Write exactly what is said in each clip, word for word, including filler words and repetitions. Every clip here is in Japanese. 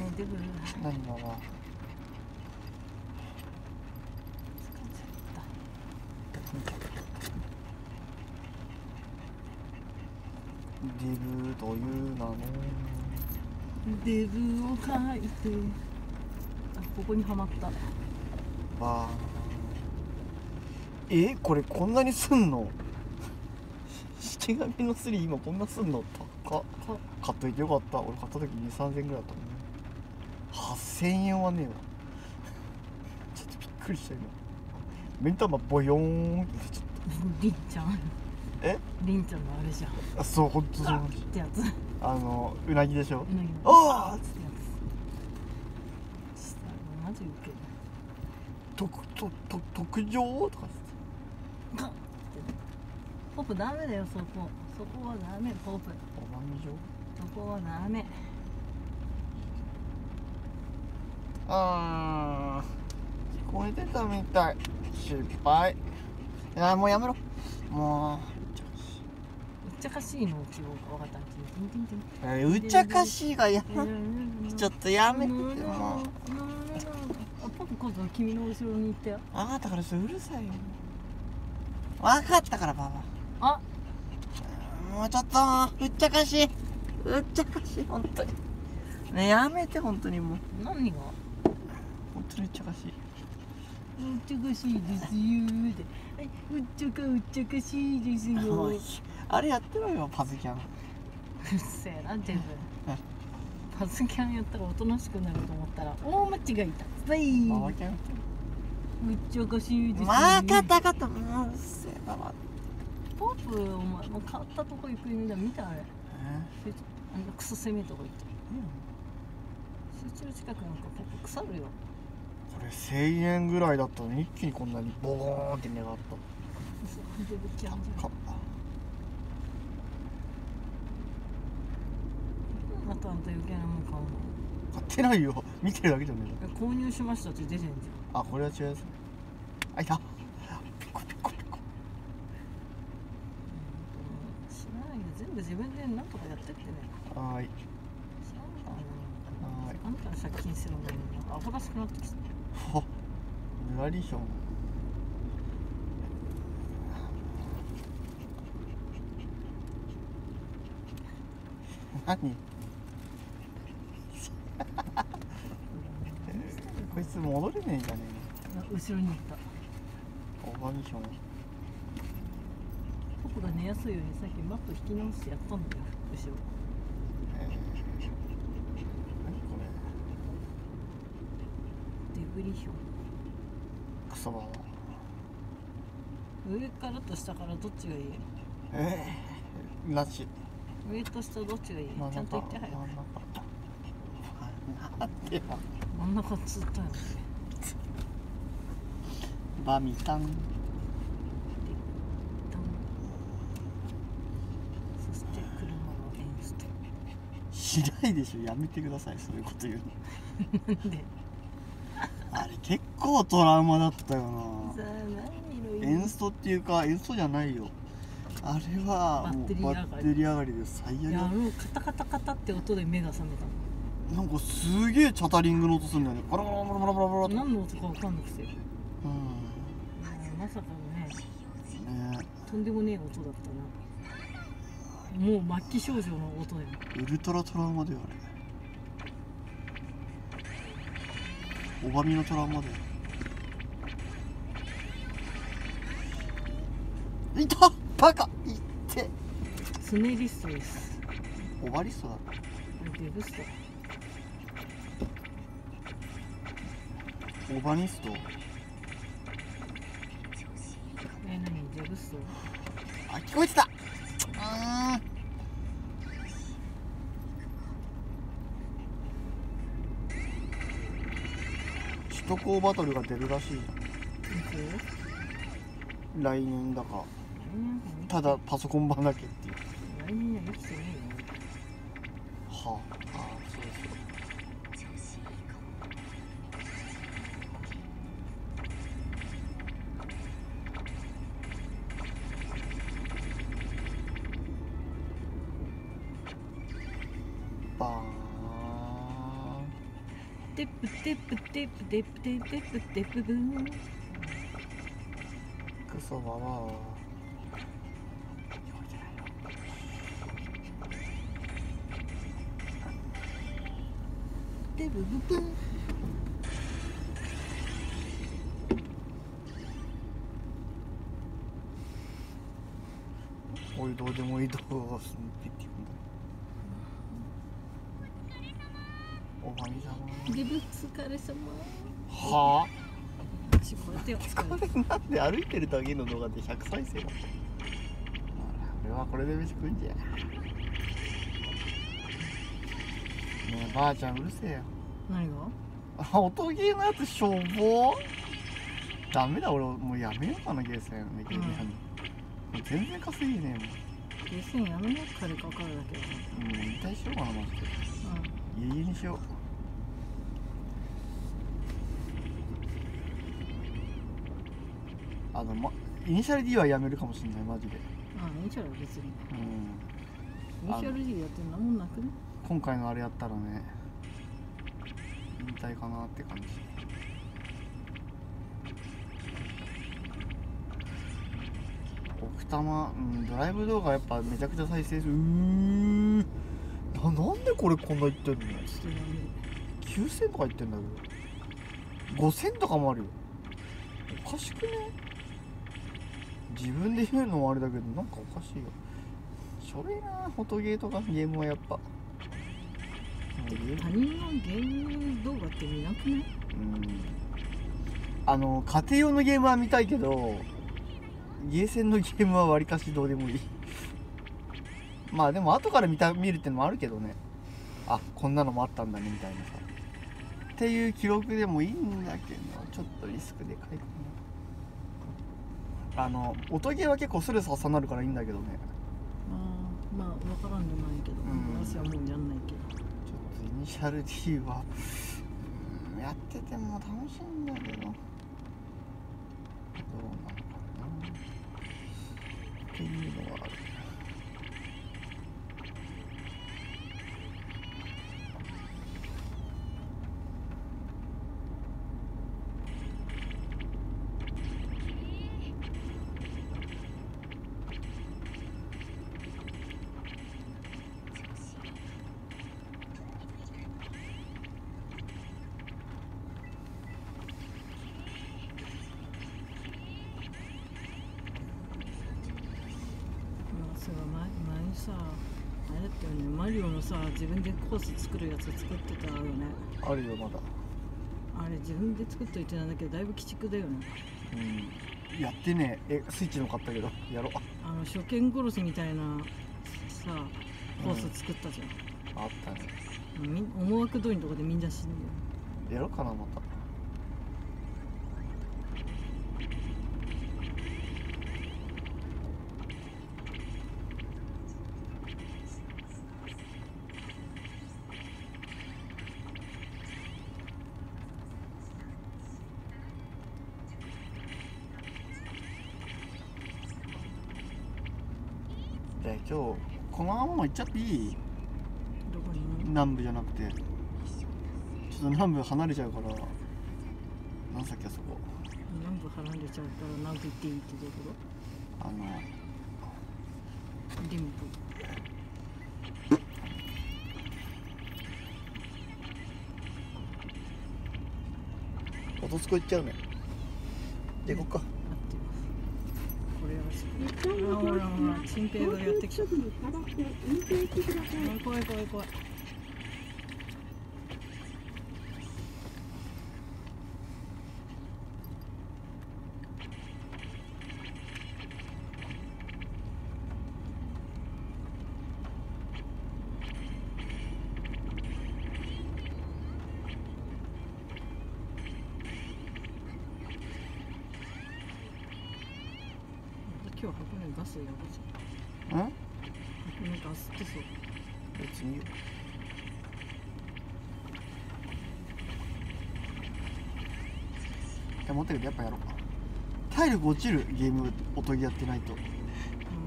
デブル。 何ママ。 疲れちゃったデブという名のデブを書いて、あ、ここにはまった。 わー。え、これこんなにすんの？式紙のスリー今こんなすんの？高っ。買っといてよかった。俺買った時にさんぜんえんぐらいだったもんね。はっせんえんはねえわ。ちょっとびっくりした今。目ん玉ボヨーンってちょっりんちゃん。 え？ りんちゃんのあれじゃん。 と。あ、そう、ほんとそう。 ってやつ。 あの、うなぎでしょ。 うなぎの。 ああ。 ってやつ。したらマジウケる。 特特特特上とかガッって。ポップダメだよそこ。そこはダメポップ。 おまみ状。 そこはダメ。 あー、聞こえてたみたい。失敗。いや、もうやめろ。もう。 うっちゃかしいのうちを分かった。ティンティンティン。 えー、うちゃかしいがやま。ちょっとやめてもう。 あ、ポップ今度君の後ろに行ったよ。 あなたからそれうるさいよ。分かったからパパ。 あ、 もうちょっとうっちゃかしい。うっちゃかしい本当に。ね、やめて本当にもう。 何が？ 本当にうっちゃかしい。 うっちゃかしいですよって。はい、うっちゃかうっちゃかしいですよ。 あれやってろよパズキャン。 うっせえなデブ。パズキャンやったらおとなしくなると思ったら大間違いだ。はい。 ママキャン。 うっちゃかしいですよ。 まあかったかった。もううっせえママ。 ポップお前もう買ったとこ行く意味だ見たあれ。あのクソ攻めとこ行って。集中近くなんかポップ腐るよ。 これせんえんぐらいだったのに一気にこんなにボーンって値があった。 デブキャンじゃん。 かあとあんた余計なもん買うの？ 買ってないよ。見てるだけじゃねえか。 購入しましたって出てんじあ、これは違うやつね。あ、いた。ピコピコピコ。 ゃん。知らないよ。全部自分でなんとかやってってね。 はーい。 知らんからな。 はーい。 あんたの借金するのにアホらしくなってきた。 ほ。ぬらりひょん。何？こいつ戻れねえんじゃね後ろに行った。 えの。オバミヒョン。 ポポが寝やすいようにさっきマット引き直してやったんだよ後ろ。 えー、何こデブリヒョン。 れ。クソババ。 上からと下からどっちがいい？ ええー、なし。 上と下どっちがいい？ 真ん中ちゃんと言って早く。 真ん中。なんでよ。 真ん中っつったよね。 バミタン。 そして車のエンスト。 しないでしょ。やめてくださいそういうこと言うの。 なんで？ あれ結構トラウマだったよな。 さあ何色？ エンストっていうかエンストじゃないよ。あれはもうバッテリー上がりで最悪。 いや、あのカタカタカタって音で目が覚めたの。なんかすげえチャタリングの音するんだよね。バラバラバラバラバラバラと。 何の音かわかんなくて。 うん。 まさかのね。 ねとんでもねえ音だったな。もう末期症状の音だよ。 ウルトラトラウマだよあれ。オバミのトラウマだよ。いたバカいってスネリストです。 オバリストだ。 デブスト。 オバニスト。 え、何デブスト？ あ、聞こえてた。うん。首都高バトルが出るらしい。来年だか。ただパソコン版だけっていう。 来年は生きてねはあ、ああ、そうそう。バーン。 テップテップテップテップテップテップテップブークソババアテブブブン。 おいどうでもいい動画をすんピッて言うんだ。おかみさま。 デブ疲れ様。 はあ。 私こうやってよ。 疲れなんで歩いてるだけの動画でひゃく再生だ。俺はこれで飯食うんじゃ。ねえばあちゃんうるせえよ。 何が？ あ、音ゲーのやつしょぼ。ダメだ俺もうやめようかなゲーセンねゲームやんの。もう全然稼ぎねえもん。 ゲーセンやめな金かかるだけだ。 うん引退しようかなマジで。 うん。 家々にしよう。あのまイニシャル D はやめるかもしれないマジで。 あ、いいんちゃう別に。 うん。 イニシャル D やってんなもんなくね。 今回のあれやったらね引退かなって感じ。奥多摩、うん、ドライブ動画やっぱめちゃくちゃ再生する。うーんな、なんでこれこんな言ってんの。 ちょっとやめる。 きゅうせんとか言ってんだけどごせんとかもあるよ。おかしくね。自分で言うのもあれだけどなんかおかしいよ。しょれいなフォトゲーとかゲームはやっぱ。 他人のゲーム動画って見なくない？ うんあの家庭用のゲームは見たいけどゲーセンのゲームはわりかしどうでもいいまあでも後から見た見るってのもあるけどね。あこんなのもあったんだねみたいなさっていう記録でもいいんだけどちょっとリスクでかいかな。あの音ゲーは結構ストレス発散になるからいいんだけどね。 ああまあ分からんでもないけど、 うん私はもうやんないけど。 ちょっとイニシャル D は、うん、やってても楽しいんだけどどうなのかなっていうのはある。 そう前前にさあれだったよね、マリオのさ自分でコース作るやつ作ってたよね。 あるよまだ。 あれ自分で作っといてなんだけどだいぶ鬼畜だよね。 うんやってねえスイッチの買ったけどやろう。 あの初見殺しみたいなさコース作ったじゃん、 あったね。 み思惑通りのとこでみんな死んでる。 やろうかなまた。じゃあ今日このまま行っちゃっていい？ どこに？ 南部じゃなくてちょっと南部離れちゃうから。なんさっきあそこ南部離れちゃうから南部行っていいってどういうこあのと？リンブ音つこ行っちゃうね。で行こっか。 これはほらほら新平がやってきちゃった。怖い怖い怖い。今日箱根ガスやばそう。 ん？ 箱根ガスってそう。 別にいいよ。いや持ってるけどやっぱやろうか。体力落ちるゲーム音ゲーやってないと。うん、 うん。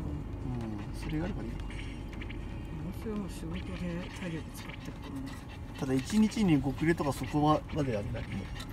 それがあればいいよ。 私はもう仕事で体力使ってるからね。 ただいちにちにご切れとかそこまでやんないもう